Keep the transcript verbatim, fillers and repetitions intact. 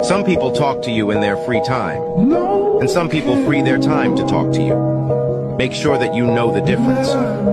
Some people talk to you in their free time, and some people free their time to talk to you. Make sure that you know the difference.